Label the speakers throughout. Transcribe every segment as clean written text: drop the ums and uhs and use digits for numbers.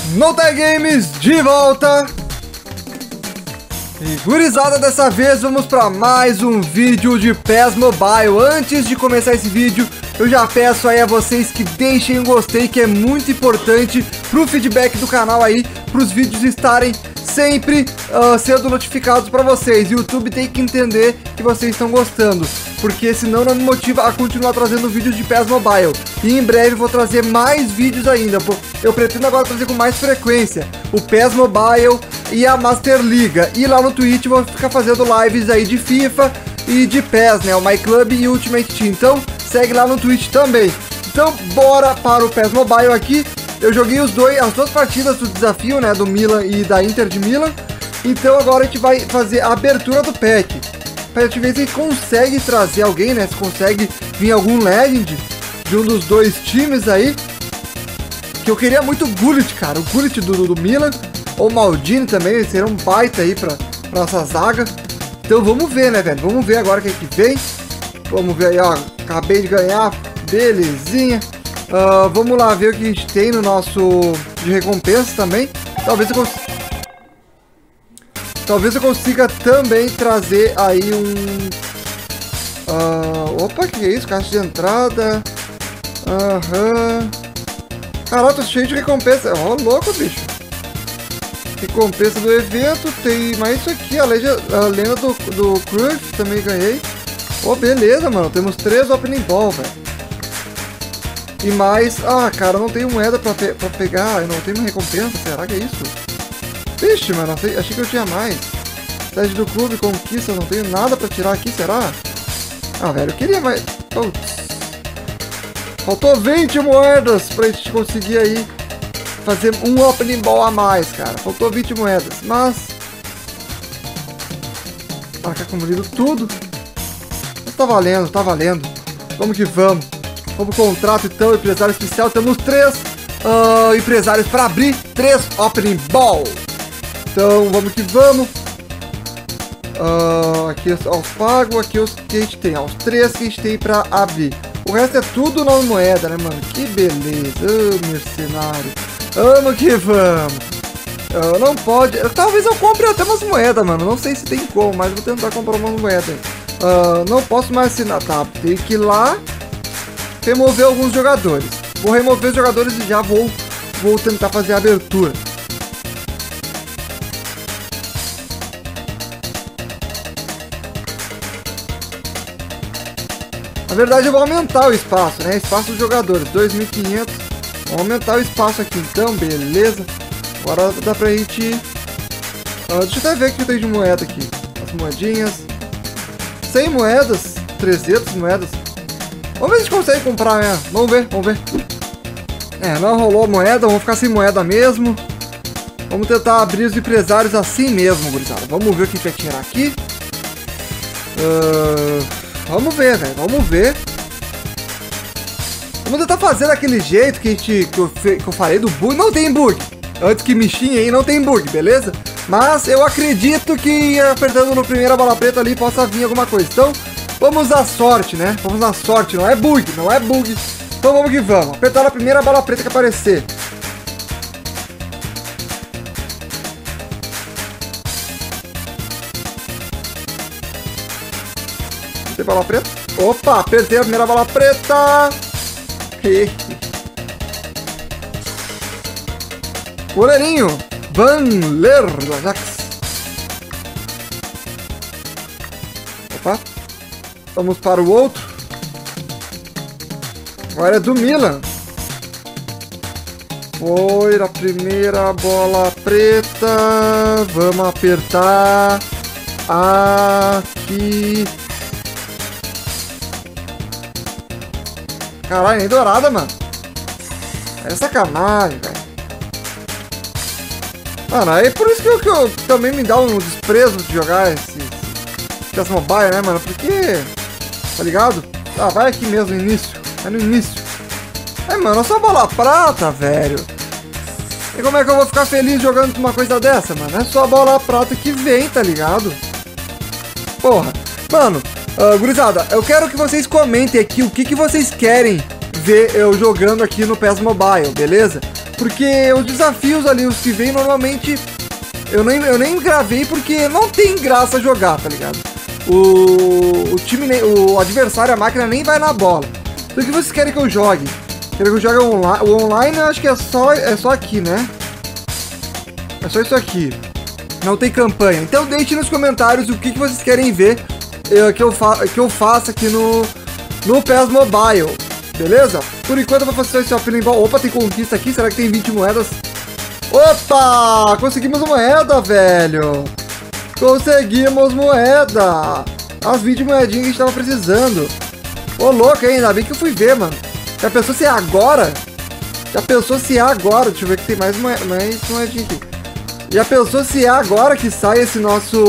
Speaker 1: Nota Games de volta. E gurizada, dessa vez vamos para mais um vídeo de PES Mobile. Antes de começar esse vídeo, eu já peço aí a vocês que deixem um gostei, que é muito importante pro feedback do canal aí, pros vídeos estarem sempre sendo notificados para vocês. O YouTube tem que entender que vocês estão gostando, porque senão não me motiva a continuar trazendo vídeos de PES Mobile. E em breve vou trazer mais vídeos ainda. Eu pretendo agora trazer com mais frequência o PES Mobile e a Master Liga. E lá no Twitch vou ficar fazendo lives aí de FIFA e de PES, né? O My Club e Ultimate Team. Então segue lá no Twitch também. Então bora para o PES Mobile aqui. Eu joguei as duas partidas do desafio, né? Do Milan e da Inter de Milan. Então agora a gente vai fazer a abertura do pack, pra gente ver se consegue trazer alguém, né? Se consegue vir algum Legend de um dos dois times aí. Que eu queria muito o Gullit, cara. O Gullit do Milan. Ou o Maldini também. Seria um baita aí pra essa zaga. Então vamos ver, né, velho? Vamos ver agora quem que vem. Vamos ver aí, ó. Acabei de ganhar. Belezinha. Vamos lá ver o que a gente tem no nosso de recompensa também. Talvez eu consiga também trazer aí um... opa, que é isso? Caixa de entrada. Caralho, tô cheio de recompensa. Ó, louco, bicho. Recompensa do evento. Tem mais isso aqui. A lenda do Cruyff também ganhei. Ó, beleza, mano. Temos 3 Opening Ball, velho. E mais... Ah, cara, eu não tenho moeda pra pegar. Eu não tenho recompensa. Será que é isso? Vixe, mano. Achei que eu tinha mais. Sede do clube, conquista. Eu não tenho nada pra tirar aqui, será? Ah, velho, eu queria mais... Putz. Faltou 20 moedas pra gente conseguir aí fazer um Opening Ball a mais, cara. Faltou 20 moedas, mas... Marcar como lido tudo. Mas tá valendo, tá valendo. Vamos que vamos. Vamos pro contrato então, empresário especial. Temos 3 empresários para abrir 3 Opening Ball. Então vamos que vamos. Aqui os pagos, aqui os que a gente tem. Os 3 que a gente tem para abrir. O resto é tudo na moeda, né, mano? Que beleza. Mercenário. Vamos que vamos. Não pode. Talvez eu compre até umas moedas, mano. Não sei se tem como, mas vou tentar comprar umas moedas. Não posso mais assinar. Tá, tem que ir lá. Remover alguns jogadores. Vou remover os jogadores e já vou tentar fazer a abertura. Na verdade eu vou aumentar o espaço, né? Espaço dos jogadores, 2.500. Vou aumentar o espaço aqui então, beleza. Agora dá pra gente... deixa eu até ver o que tem de moeda aqui. As moedinhas. 100 moedas, 300 moedas. Vamos ver se a gente consegue comprar, né? Vamos ver. Não rolou a moeda, vamos ficar sem moeda mesmo. Vamos tentar abrir os empresários assim mesmo, gurizada. Vamos ver o que a gente vai tirar aqui. Vamos ver, velho, vamos ver. Vamos tentar fazer daquele jeito que eu falei do bug. Não tem bug. Antes que me xingue aí, não tem bug, beleza? Mas eu acredito que apertando no primeira bola preta ali possa vir alguma coisa. Então... vamos à sorte, né? Vamos na sorte, não é bug, não é bug. Então vamos que vamos. Apertar a primeira bola preta que aparecer. Tem bola preta? Opa, apertei a primeira bola preta. Goleirinho. Vanler do Ajax. Opa. Vamos para o outro. Agora é do Milan. Foi a primeira bola preta. Vamos apertar. Aqui. Caralho, nem dourada, mano. É sacanagem, velho. Mano, aí por isso que eu também me dá um desprezo de jogar esse PES Mobile, né, mano? Porque... tá ligado? Ah, vai aqui mesmo no início. É no início. Mano, é só bola prata, velho. E como é que eu vou ficar feliz jogando com uma coisa dessa, mano? É só a bola prata que vem, tá ligado? Porra. Mano, gurizada, eu quero que vocês comentem aqui o que vocês querem ver eu jogando aqui no PES Mobile, beleza? Porque os desafios ali, os que vêm normalmente, eu nem gravei porque não tem graça jogar, tá ligado? O adversário, a máquina, nem vai na bola. Então o que vocês querem que eu jogue? Querem que eu jogue o online? Eu acho que é só aqui, né? É só isso aqui. Não tem campanha. Então deixe nos comentários o que vocês querem ver que eu faça aqui no PES Mobile. Beleza? Por enquanto eu vou fazer esse opening ball. Opa, tem conquista aqui. Será que tem 20 moedas? Opa! Conseguimos moeda, velho! Conseguimos moeda! As 20 moedinhas que a gente tava precisando. Ô, louco, hein? Ainda bem que eu fui ver, mano. Já pensou se é agora? Já pensou se é agora? Deixa eu ver que tem mais moedinha aqui. Já pensou se é agora que sai esse nossa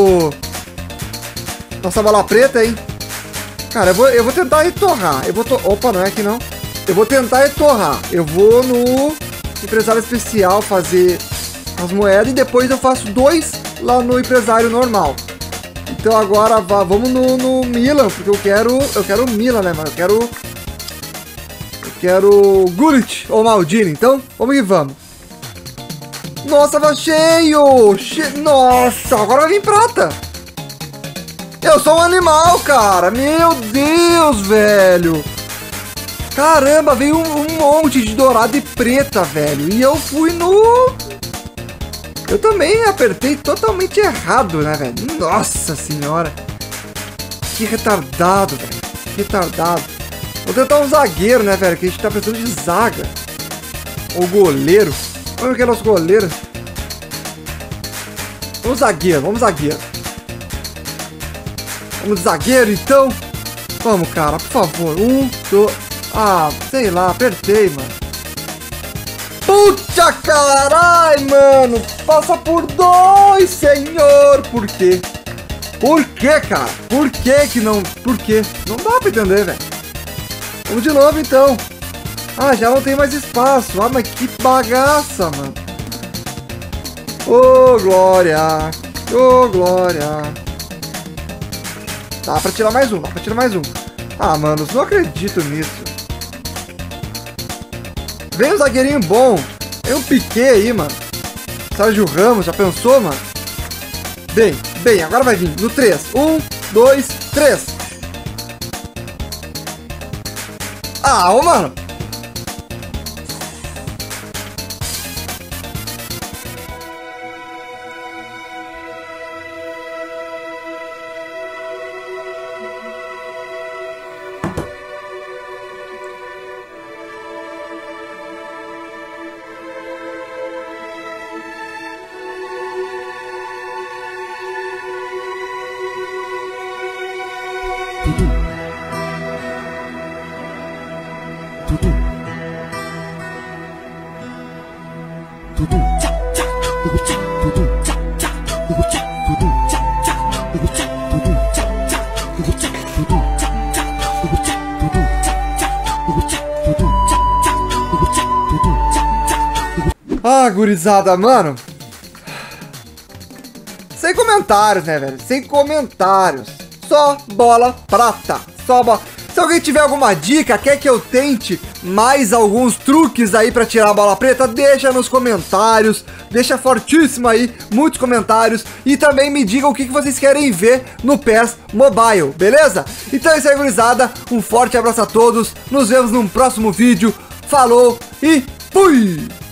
Speaker 1: bola preta, hein? Cara, eu vou tentar retorrar. Opa, não é aqui não. Eu vou tentar retorrar. Eu vou no empresário especial fazer as moedas e depois eu faço 2 lá no empresário normal. Então agora vamos no Milan, porque eu quero o Milan, né, mano? Eu quero Gullit ou Maldini. Então, vamos que vamos. Nossa, tá cheio! Nossa, agora vai vir prata. Eu sou um animal, cara. Meu Deus, velho. Caramba, veio um monte de dourado e preta, velho. E eu fui no... Eu também apertei totalmente errado, né, velho? Nossa senhora. Que retardado, velho. Que retardado. Vou tentar um zagueiro, né, velho? Que a gente tá precisando de zaga. Ou goleiro. Olha que é nosso goleiro. Vamos zagueiro, vamos zagueiro. Vamos de zagueiro, então. Vamos, cara, por favor. 1, 2... Ah, sei lá, apertei, mano. Puta carai, mano. Passa por 2, senhor. Por quê? Por quê, cara? Por que que não... Por quê? Não dá pra entender, velho. Vamos de novo, então. Ah, já não tem mais espaço. Ah, mas que bagaça, mano. Ô, glória. Ô, glória. Dá pra tirar mais um, dá pra tirar mais um. Ah, mano, não acredito nisso. Vem um zagueirinho bom. Tem um Piquet aí, mano. Sérgio Ramos, já pensou, mano? Bem, agora vai vir no 3. 1, 2, 3. Ah, ô, mano. Ah, gurizada, mano. Sem comentários, né, velho? Sem comentários. Só bola prata. Só bola. Se alguém tiver alguma dica, quer que eu tente mais alguns truques aí pra tirar a bola preta, deixa nos comentários. Deixa fortíssimo aí, muitos comentários. E também me digam o que vocês querem ver no PES Mobile, beleza? Então é isso aí, gurizada. Um forte abraço a todos. Nos vemos num próximo vídeo. Falou e fui!